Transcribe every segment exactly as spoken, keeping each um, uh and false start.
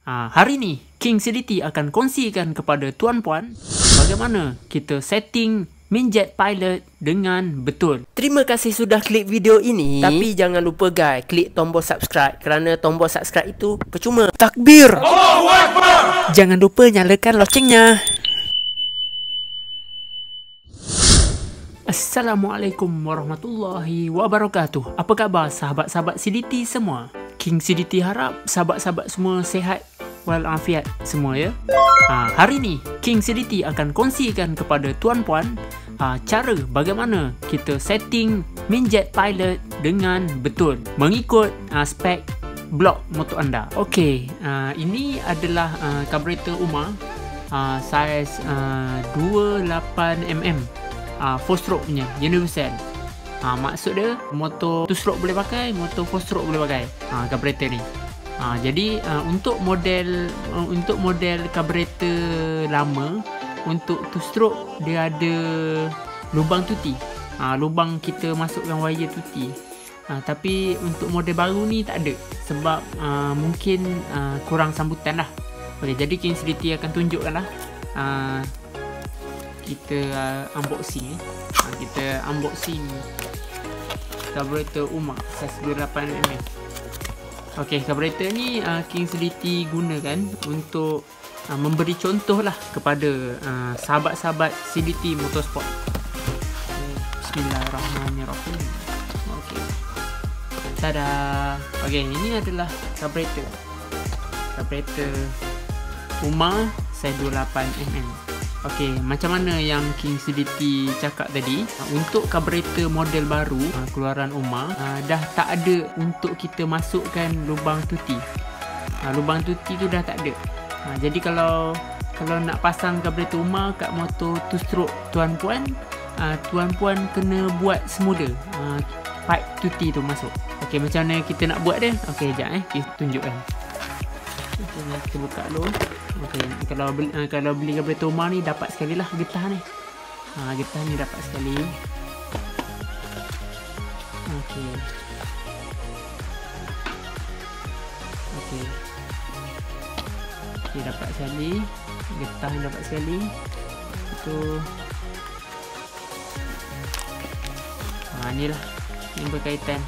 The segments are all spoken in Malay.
Ha, hari ni King Sediti akan kongsikan kepada tuan-puan bagaimana kita setting Minjet Pilot dengan betul. Terima kasih sudah klik video ini. Tapi jangan lupa guys, klik tombol subscribe kerana tombol subscribe itu percuma. Takbir! Allahu Akbar! Jangan lupa nyalakan locengnya. Assalamualaikum warahmatullahi wabarakatuh. Apa khabar sahabat-sahabat Sediti semua? King Sediti harap sahabat-sahabat semua sihat walafiat semua ya. Ha, hari ni King Sediti akan kongsikan kepada tuan-puan ha, cara bagaimana kita setting Minjet Pilot dengan betul mengikut ha, spek blok motor anda. Okey, ha, ini adalah ha, karburator Uma ha, saiz ha, dua puluh lapan milimeter ha, four stroke punya universal. Ha, maksud dia motor two stroke boleh pakai, motor four stroke boleh pakai ha, karburator ni. Ha, jadi uh, untuk model uh, untuk model karburator lama untuk two stroke dia ada lubang tuti. Ha, lubang kita masukkan wire tuti. Ha, tapi untuk model baru ni tak ada sebab uh, mungkin uh, kurang sambutan lah. Okey, jadi King Sediti akan tunjukkan lah. Uh, kita uh, unboxing eh. Ha, kita unboxing karburator Uma saiz dua puluh lapan milimeter. Okey, karburator ni uh, King Sediti gunakan untuk uh, memberi contoh lah kepada uh, sahabat-sahabat Sediti Motorsport. Okay. Bismillahirrahmanirrahim. Okey. Tada. Okey, ini adalah karburator. Karburator Uma saiz dua puluh lapan milimeter. Okey, macam mana yang King Sediti cakap tadi, untuk karburator model baru keluaran Uma dah tak ada untuk kita masukkan lubang tuti. Lubang tuti tu dah tak ada. Jadi kalau kalau nak pasang karburator Uma kat motor two stroke tuan-puan, tuan-puan kena buat semula pipe tuti tu masuk. Okey, macam mana kita nak buat dia? Okey, jap eh kita tunjukkan. Kita buka dulu. Okey, kalau beli, uh, kalau beli karburator Uma ni dapat sekali lah getah ni. Ha, getah ni dapat sekali. Okey. Okey. Okey, dapat sekali. Getah ni dapat sekali. Itu. Ha, ni lah yang berkaitan.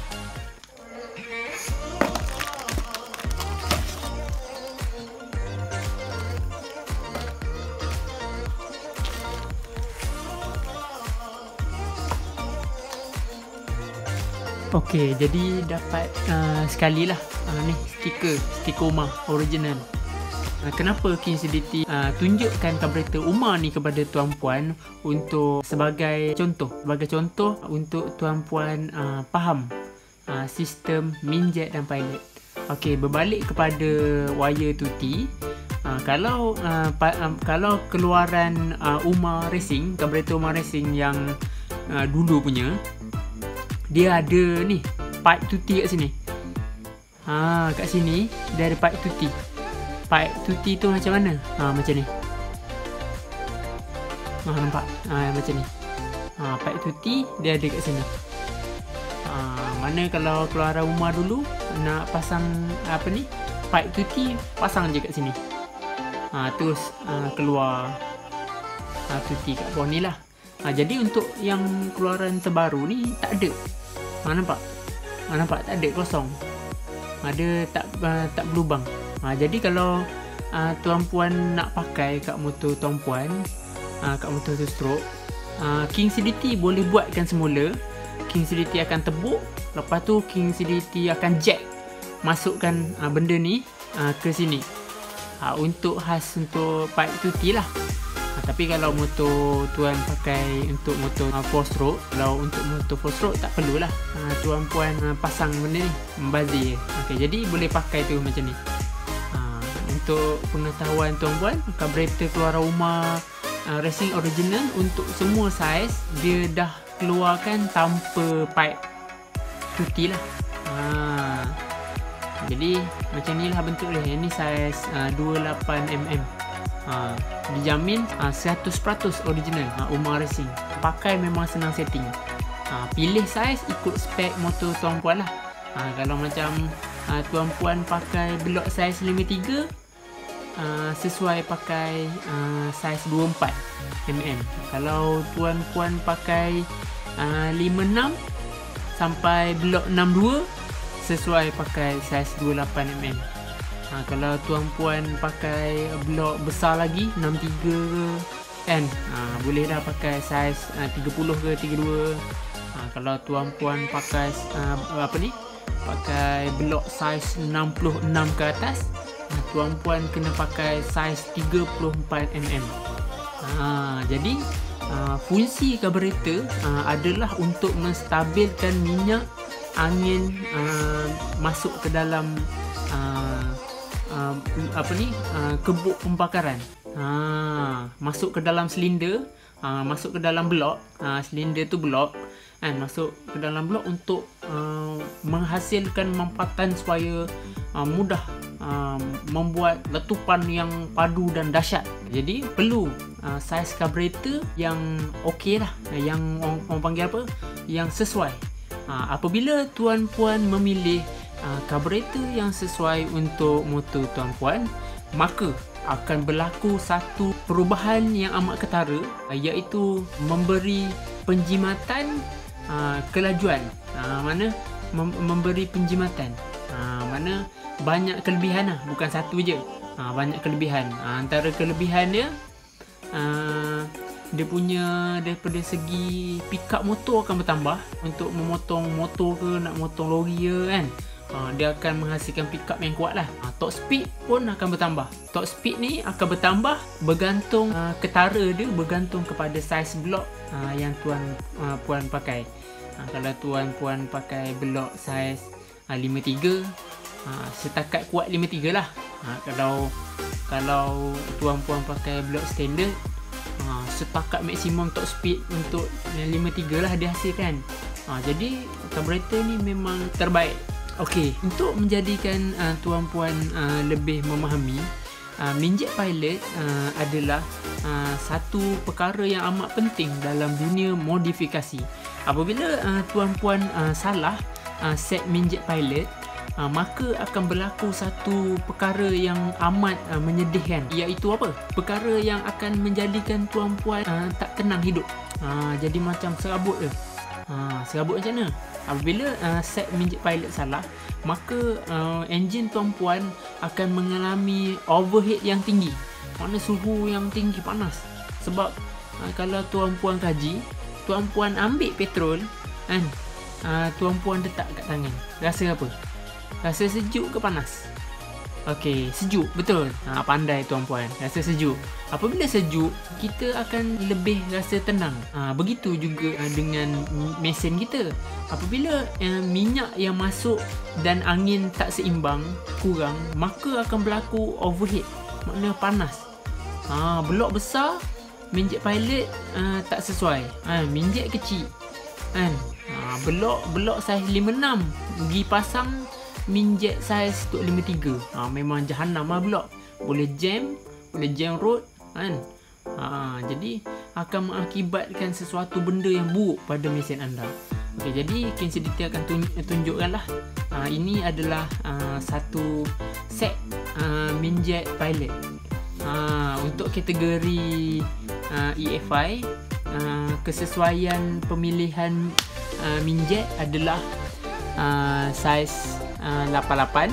Okey, jadi dapat uh, sekali lah uh, ni stiker, stiker Uma original. Uh, kenapa King Sediti uh, tunjukkan karburator Uma ni kepada tuan-puan untuk sebagai contoh, sebagai contoh untuk tuan-puan uh, faham uh, sistem Minjet dan Pilot. Okey, berbalik kepada wire tuti. Uh, kalau uh, pa, uh, kalau keluaran uh, Uma Racing, karburator Uma Racing yang uh, dulu punya, dia ada ni pipe tuti kat sini. Ha, kat sini dia ada pipe tuti. Pipe tuti tu macam mana? Ha, macam ni. Ha, nampak? Ha, macam ni. Ha, pipe tuti dia ada kat sini. Ha, mana kalau keluaran rumah dulu nak pasang apa ni? Pipe tuti pasang je kat sini. Ha, terus ha, keluar ha, tuti kat bawah ni lah. Ha, jadi untuk yang keluaran terbaru ni tak ada. Ha, nampak? Ha, nampak tak ada, kosong. Ada tak uh, tak berlubang. Ha, jadi kalau uh, tuan-puan nak pakai kat motor tuan-puan, uh, kat motor two stroke, uh, King Sediti boleh buatkan semula. King Sediti akan tebuk, lepas tu King Sediti akan jack masukkan uh, benda ni uh, ke sini. Ha, untuk khas untuk pipe tuti lah. Ha, tapi kalau motor tuan pakai untuk motor uh, four stroke, kalau untuk motor four stroke tak perlulah uh, tuan puan uh, pasang benda ni, membazir. Okey, jadi boleh pakai tu macam ni. Uh, untuk pengetahuan tuan puan, karburator keluaran Uma uh, Racing original untuk semua saiz dia dah keluarkan tanpa pipe tuti lah. Uh, jadi macam ni lah bentuk dia. Ini saiz uh, dua puluh lapan milimeter. Ha, dijamin ha, seratus peratus original ha, Uma Racing. Pakai memang senang setting. Ha, pilih saiz ikut spek motor tuan-puan lah. Ha, kalau macam ha, tuan-puan pakai blok saiz lima tiga, uh, sesuai pakai uh, saiz dua puluh empat milimeter. Kalau tuan-puan pakai uh, lima puluh enam sampai blok enam puluh dua, sesuai pakai saiz dua puluh lapan milimeter. Ha, kalau tuan-puan pakai blok besar lagi enam puluh tiga ke kan, ha, boleh dah pakai saiz uh, tiga puluh ke tiga puluh dua. Ha, kalau tuan-puan pakai uh, apa ni pakai blok saiz enam puluh enam ke atas, ha, tuan-puan kena pakai saiz tiga puluh empat milimeter. Ha, jadi uh, fungsi karburator uh, adalah untuk menstabilkan minyak angin uh, masuk ke dalam uh, uh, apa ni uh, kebuk pembakaran. Ha, masuk ke dalam silinder, ha, masuk ke dalam blok, ha, silinder tu blok kan, masuk ke dalam blok untuk uh, menghasilkan mampatan supaya uh, mudah uh, membuat letupan yang padu dan dahsyat. Jadi perlu uh, saiz karburator yang okey lah, yang orang, orang panggil apa, yang sesuai. uh, Apabila tuan-puan memilih uh, karburator yang sesuai untuk motor tuan-puan, maka akan berlaku satu perubahan yang amat ketara, iaitu memberi penjimatan uh, kelajuan. uh, Mana mem- memberi penjimatan, uh, mana banyak kelebihan lah, bukan satu je. uh, Banyak kelebihan. uh, Antara kelebihan dia, uh, dia punya daripada segi pick up motor akan bertambah. Untuk memotong motor ke, nak motong lori ke kan, Ha, dia akan menghasilkan pick up yang kuat lah. ha, Torque speed pun akan bertambah. Torque speed ni akan bertambah bergantung uh, ketara dia, bergantung kepada saiz blok uh, yang tuan uh, puan pakai. ha, Kalau tuan puan pakai blok saiz uh, lima puluh tiga, uh, setakat kuat lima puluh tiga lah. ha, Kalau Kalau tuan puan pakai blok standard, uh, setakat maksimum torque speed untuk lima puluh tiga lah dia hasilkan. ha, Jadi karburator ni memang terbaik. Okey, untuk menjadikan uh, tuan-puan uh, lebih memahami, uh, minjet pilot uh, adalah uh, satu perkara yang amat penting dalam dunia modifikasi. Apabila uh, tuan-puan uh, salah uh, set minjet pilot, uh, maka akan berlaku satu perkara yang amat uh, menyedihkan, iaitu apa? Perkara yang akan menjadikan tuan-puan uh, tak tenang hidup. uh, Jadi macam serabut je. uh, Serabut macam mana? Apabila uh, set minjet pilot salah, maka uh, enjin tuan-puan akan mengalami overheat yang tinggi. Mana suhu yang tinggi, panas. Sebab uh, kalau tuan-puan kaji, tuan-puan ambil petrol kan, uh, tuan-puan letak kat tangan, rasa apa? Rasa sejuk ke panas? Okey, sejuk, betul. Ha, pandai tuan-puan, rasa sejuk. Apabila sejuk, kita akan lebih rasa tenang. Ha, begitu juga uh, dengan mesin kita. Apabila uh, minyak yang masuk dan angin tak seimbang, kurang, maka akan berlaku overheat, maknanya panas. Ha, blok besar, minjet pilot uh, tak sesuai. Ha, minjet kecil kan. Ha, blok blok saiz lima puluh enam pergi pasang minjet saiz untuk lima puluh tiga. Ha, memang jahanam lah blok. Boleh jam, boleh jam road kan. Ha, jadi akan mengakibatkan sesuatu benda yang buruk pada mesin anda. Okey, jadi King C D T akan tunjukkanlah. Ha, ini adalah uh, satu set uh, minjet pilot. Ha, untuk kategori uh, E F I, uh, kesesuaian pemilihan uh, minjet adalah uh, saiz Uh, lapan puluh lapan,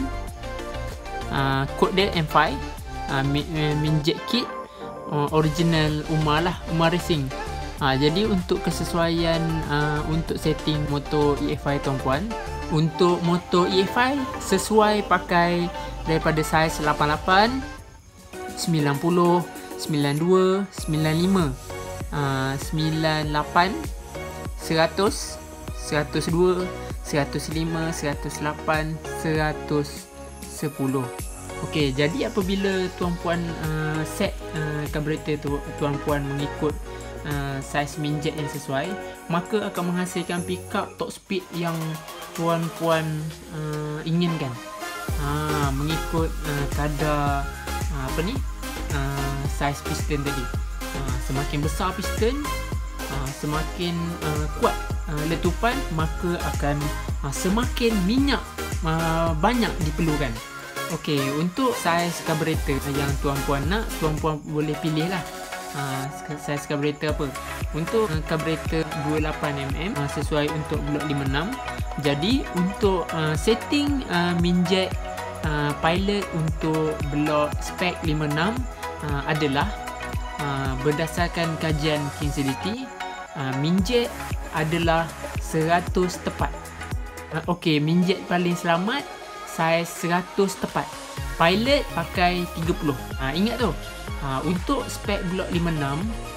uh, kod dia M lima, uh, minjet kit uh, original Umar lah, Umar Racing. uh, Jadi untuk kesesuaian uh, untuk setting motor E F I tuan-puan, untuk motor E F I sesuai pakai daripada saiz lapan puluh lapan, sembilan puluh, sembilan puluh dua, sembilan puluh lima, uh, sembilan puluh lapan, seratus, seratus dua, seratus lima, seratus lapan, seratus sepuluh. Okey, jadi apabila tuan-puan uh, set uh, karburator tu, tuan-puan mengikut uh, saiz minjet yang sesuai, maka akan menghasilkan pick up torque speed yang tuan-puan uh, inginkan. Ha, mengikut uh, kadar uh, apa ni? Uh, saiz piston tadi. Uh, semakin besar piston, uh, semakin uh, kuat uh, letupan, maka akan uh, semakin minyak uh, banyak diperlukan. Okey, untuk saiz carburetor yang tuan-puan nak, tuan-puan boleh pilih lah. Uh, saiz carburetor apa. Untuk uh, carburetor dua puluh lapan milimeter uh, sesuai untuk blok lima puluh enam. Jadi untuk uh, setting uh, minjet uh, pilot untuk blok spek lima puluh enam uh, adalah uh, berdasarkan kajian Kingsley, uh, minjet adalah seratus tepat. Uh, Okey, minjet paling selamat saiz seratus tepat. Pilot pakai tiga puluh. Ha, ingat tu. Ha, untuk spek blok lima puluh enam,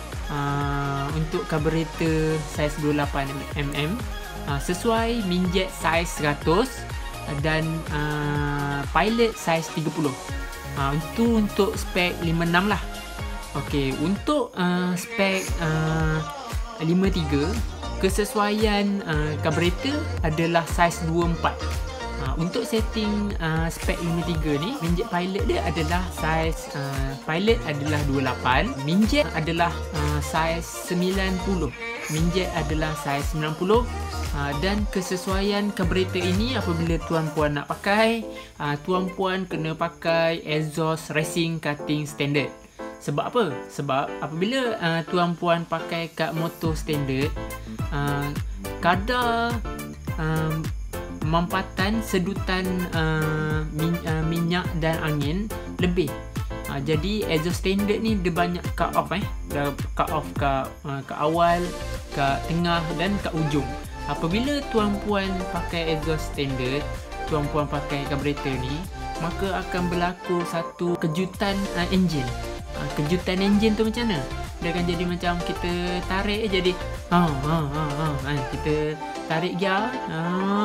uh, untuk carburetor saiz dua puluh lapan milimeter, uh, sesuai minjet saiz seratus dan uh, pilot saiz tiga puluh. Ha, itu untuk spek lima puluh enam lah. Okey, untuk uh, spek uh, lima puluh tiga, kesesuaian uh, carburetor adalah saiz dua puluh empat. Uh, untuk setting uh, spek lima puluh tiga ni, minjet pilot dia adalah saiz uh, pilot adalah dua puluh lapan, minjet adalah uh, saiz sembilan puluh, minjet adalah saiz sembilan puluh. Uh, dan kesesuaian carburetor ini apabila tuan-puan nak pakai, uh, tuan-puan kena pakai exhaust racing cutting standard. Sebab apa? Sebab apabila uh, tuan-puan pakai kat motor standard, uh, kadar uh, mampatan sedutan uh, min, uh, minyak dan angin lebih. Uh, jadi exhaust standard ni dia banyak cut off eh. Dia cut off kat, uh, kat awal, kat tengah dan kat ujung. Apabila tuan-puan pakai exhaust standard, tuan-puan pakai carburetor ni, maka akan berlaku satu kejutan uh, enjin. Uh, kejutan enjin tu macam mana? Dia akan jadi macam kita tarik jadi ha ha ha ha kan, kita tarik gear, ha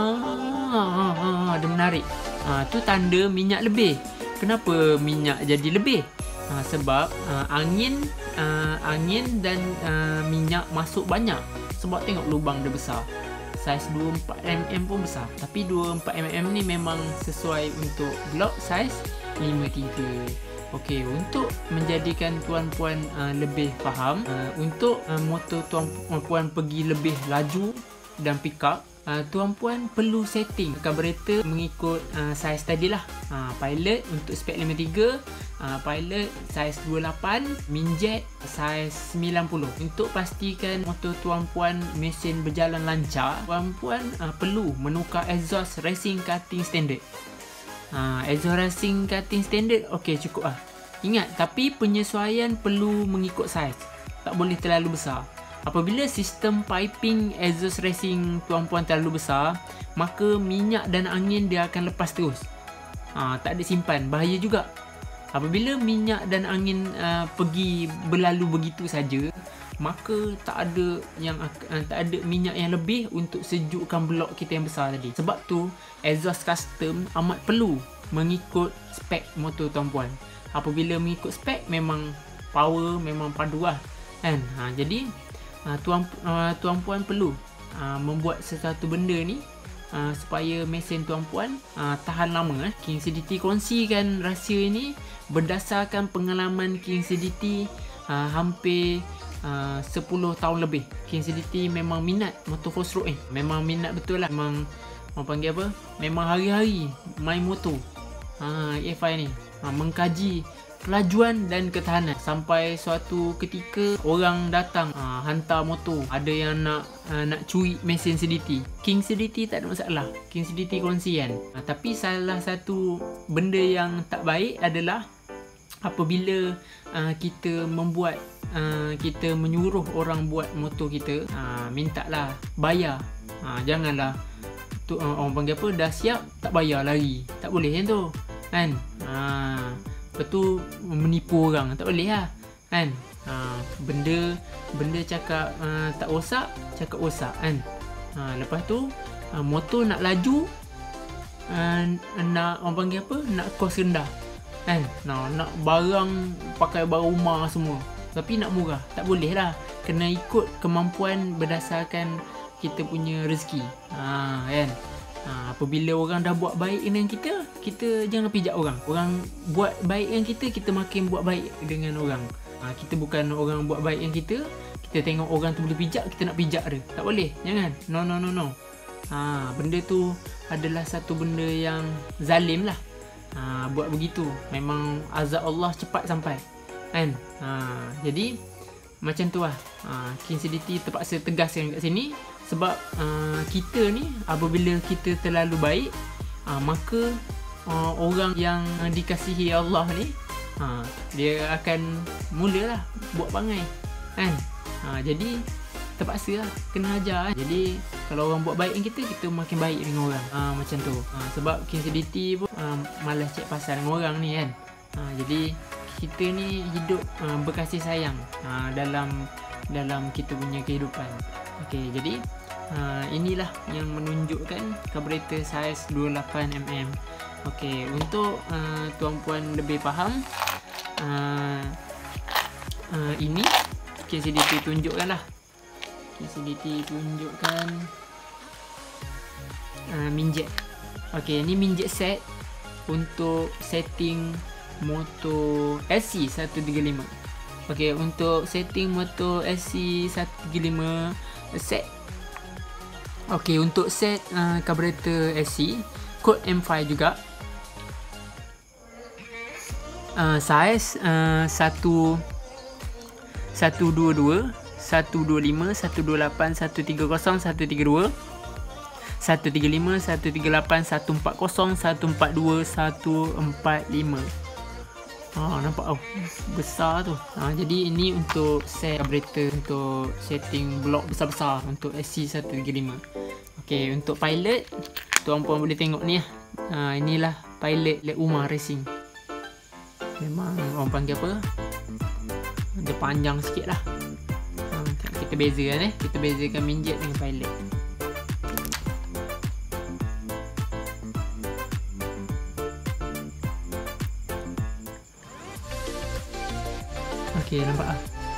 ha ha ha dia menarik. Ha, tu tanda minyak lebih. Kenapa minyak jadi lebih? Ha, sebab uh, angin uh, angin dan uh, minyak masuk banyak. Sebab tengok lubang dia besar. Saiz dua puluh empat milimeter pun besar. Tapi dua puluh empat milimeter ni memang sesuai untuk blok saiz lima puluh tiga. Okey, untuk menjadikan tuan-puan uh, lebih faham, uh, untuk uh, motor tuan-puan pergi lebih laju dan pick up, uh, tuan-puan perlu setting carburetor mengikut uh, saiz tadilah. Uh, pilot untuk spek lima puluh tiga, uh, pilot saiz dua puluh lapan, minjet saiz sembilan puluh. Untuk pastikan motor tuan-puan mesin berjalan lancar, tuan-puan uh, perlu menukar exhaust racing cutting standard. Ha, exhaust racing cutting standard okey, cukup lah. Ingat, tapi penyesuaian perlu mengikut saiz. Tak boleh terlalu besar. Apabila sistem piping exhaust racing tuan-puan terlalu besar, maka minyak dan angin dia akan lepas terus. Ha, tak ada simpan, bahaya juga. Apabila minyak dan angin uh, pergi berlalu begitu saja, maka tak ada yang uh, tak ada minyak yang lebih untuk sejukkan blok kita yang besar tadi. Sebab tu exhaust custom amat perlu mengikut spek motor tuan-puan. Apabila mengikut spek, memang power memang padu lah kan. Ha, jadi uh, tuan uh, tuan-puan perlu uh, membuat sesuatu benda ni uh, supaya mesin tuan-puan uh, tahan lama eh. Kingsley kongsikan rahsia ini berdasarkan pengalaman Kingsley uh, hampir Uh, sepuluh tahun lebih. Kingsley memang minat motor four stroke ni. Memang minat betul lah. Memang orang panggil apa? Memang hari-hari main motor. Ha, E F I ni. Ha, mengkaji kelajuan dan ketahanan. Sampai suatu ketika orang datang ha, hantar motor. Ada yang nak uh, nak curi mesin C D T. Kingsley tak ada masalah. Kingsley kongsi kan. Ha, tapi salah satu benda yang tak baik adalah apabila uh, kita membuat uh, kita menyuruh orang buat motor kita, uh, mintalah bayar. Uh, janganlah tu uh, orang panggil apa, dah siap tak bayar lari. Tak boleh kan tu. Kan? Uh, lepas tu menipu orang, tak boleh lah. Kan? Uh, benda benda cakap uh, tak rosak, cakap rosak kan. Uh, lepas tu uh, motor nak laju, uh, nak orang panggil apa, nak kos rendah kan. Nah, nak barang pakai barang rumah semua, tapi nak murah, tak boleh lah. Kena ikut kemampuan berdasarkan kita punya rezeki. Ha, kan. Ha, apabila orang dah buat baik dengan kita, kita jangan pijak orang. Orang buat baik dengan kita, kita makin buat baik dengan orang. Ha, kita bukan orang buat baik dengan kita, kita tengok orang tu boleh pijak, kita nak pijak dia. Tak boleh. Jangan. No no no no. Ha, benda tu adalah satu benda yang zalim lah. ha, buat begitu. Memang azab Allah cepat sampai kan. Ha, jadi macam tu lah. ha, King Siditi terpaksa tegaskan kat sini. Sebab uh, kita ni apabila kita terlalu baik, uh, maka uh, orang yang dikasihi Allah ni, uh, dia akan mulalah buat bangai kan. uh, Jadi terpaksa lah, kena ajar kan. Jadi kalau orang buat baik dengan kita, kita makin baik dengan orang. uh, Macam tu. uh, Sebab King Siditi pun uh, malas cek pasal dengan orang ni kan. uh, Jadi kita ni hidup uh, berkasih sayang uh, dalam dalam kita punya kehidupan. Okey, jadi uh, inilah yang menunjukkan karburator saiz dua puluh lapan milimeter. Okey, untuk uh, tuan-puan lebih faham, uh, uh, ini King Siditi tunjukkan lah. King Siditi tunjukkan uh, minjet. Okey, ini minjet set untuk setting motor L C seratus tiga puluh lima. Okey, untuk setting motor L C seratus tiga puluh lima set. Okey, untuk set uh, karburator L C kod M lima juga. Uh, saiz uh, satu satu dua dua, satu dua lima, satu dua lapan, satu tiga kosong, satu tiga dua, satu tiga lima, satu tiga lapan, satu empat kosong, satu empat dua, satu empat lima. Ha, nampak oh, besar tu. Ha, jadi ini untuk set karburator untuk setting blok besar-besar untuk L C seratus tiga puluh lima. Okey, untuk pilot, tuan-puan boleh tengok ni lah. Ha, inilah pilot Lek Umar Racing. Memang orang panggil apa? Dia panjang sikit lah. Ha, kita bezakan eh. Kita bezakan minjet dengan pilot. Okey, nampak ah.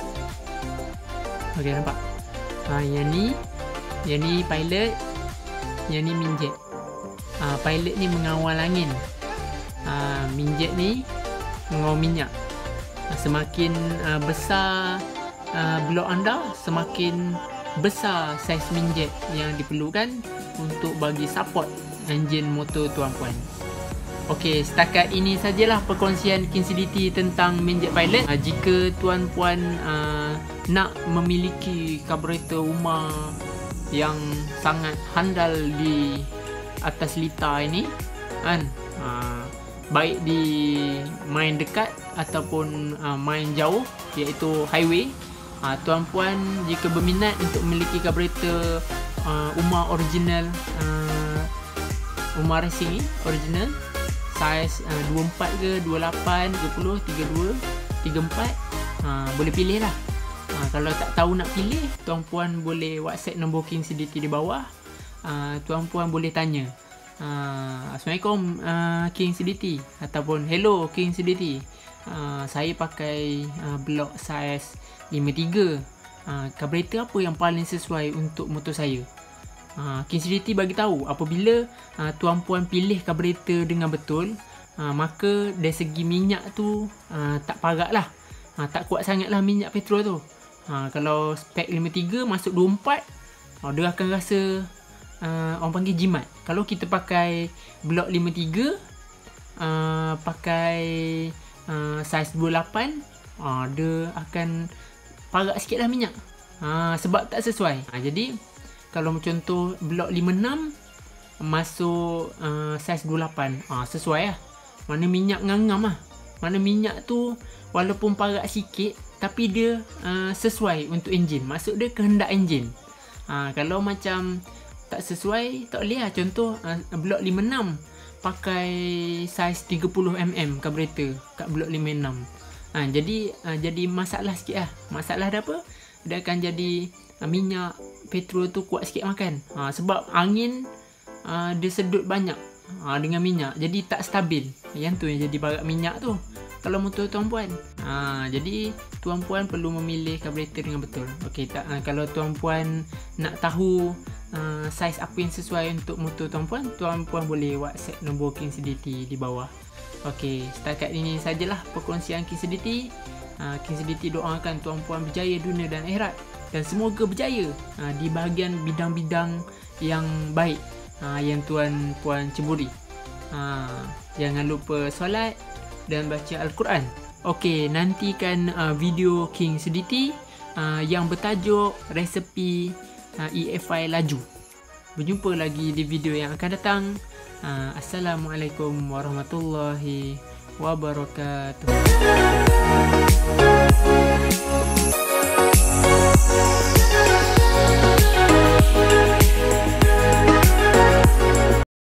Okey, nampak. Ha, yang ni, yang ni pilot, yang ni minjet. Ha, pilot ni mengawal angin. Ha, minjet ni mengawal minyak. Ha, semakin uh, besar uh, blok anda, semakin besar saiz minjet yang diperlukan untuk bagi support enjin motor tuan-puan. Okey, setakat ini sajalah perkongsian King Siditi tentang minjet pilot. Uh, jika tuan-puan uh, nak memiliki karburator rumah yang sangat handal di atas litar ini kan, uh, baik di main dekat ataupun uh, main jauh, iaitu highway, uh, tuan-puan jika berminat untuk memiliki karburator uh, Umar original, uh, Umar Racing ni original saiz uh, dua puluh empat ke, dua puluh lapan, tiga puluh, tiga puluh dua, tiga puluh empat, uh, boleh pilih lah. uh, Kalau tak tahu nak pilih, tuan-puan boleh WhatsApp nombor King Siditi di bawah. uh, Tuan-puan boleh tanya, uh, Assalamualaikum uh, King Siditi, ataupun hello King Siditi, uh, saya pakai uh, blok saiz lima puluh tiga, uh, karburator apa yang paling sesuai untuk motor saya? Ha, King Siditi bagi tahu apabila uh, tuan-puan pilih karburator dengan betul, uh, maka dari segi minyak tu uh, tak parak lah, uh, tak kuat sangat lah minyak petrol tu. uh, Kalau spek lima puluh tiga masuk dua puluh empat, uh, dia akan rasa uh, orang panggil jimat. Kalau kita pakai blok lima puluh tiga, uh, pakai uh, saiz dua puluh lapan, uh, dia akan parak sikit lah minyak, uh, sebab tak sesuai. uh, Jadi kalau contoh blok lima puluh enam masuk uh, saiz dua puluh lapan, uh, sesuai lah. Mana minyak ngangam lah. Mana minyak tu walaupun parak sikit, tapi dia uh, sesuai untuk enjin. Maksud dia kehendak enjin. uh, Kalau macam tak sesuai, tak boleh lah. Contoh uh, blok lima puluh enam pakai saiz tiga puluh milimeter karburator kat blok lima puluh enam. uh, Jadi uh, jadi masalah sikit lah. Masalah dia apa? Dia akan jadi uh, minyak petrol tu kuat sikit makan. ha, Sebab angin uh, dia sedut banyak uh, dengan minyak, jadi tak stabil. Yang tu yang jadi parak minyak tu kalau motor tuan-puan. ha, Jadi tuan-puan perlu memilih karburator dengan betul. Okey, tak, uh, kalau tuan-puan nak tahu uh, saiz apa yang sesuai untuk motor tuan-puan, tuan-puan boleh WhatsApp nombor King Siditi di bawah. Okey, setakat ini sajalah perkongsian King Siditi. uh, King Siditi doakan tuan-puan berjaya dunia dan akhirat, dan semoga berjaya uh, di bahagian bidang-bidang yang baik uh, yang tuan-puan ceburi. Uh, Jangan lupa solat dan baca Al-Quran. Okey, nantikan uh, video King Sediti uh, yang bertajuk resepi uh, E F I laju. Berjumpa lagi di video yang akan datang. uh, Assalamualaikum warahmatullahi wabarakatuh.